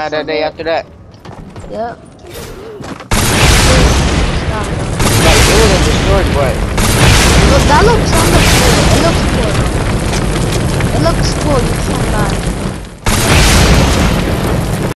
That day after that. Yep. Like, it wasn't destroyed, but Look, that looks cool. It looks cool. It looks cool, you can't lie.